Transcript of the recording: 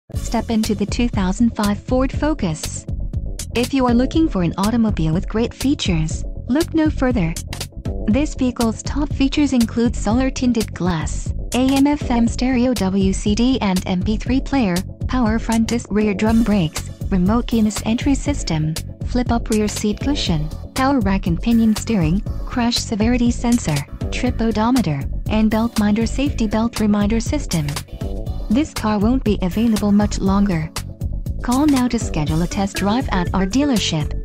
Step into the 2005 Ford Focus. If you are looking for an automobile with great features, look no further. This vehicle's top features include solar-tinted glass, AM/FM stereo WCD and MP3 player, power front disc rear drum brakes, remote keyless entry system, flip-up rear seat cushion, power rack and pinion steering, crash severity sensor, trip odometer, and belt minder safety belt reminder system. This car won't be available much longer. Call now to schedule a test drive at our dealership.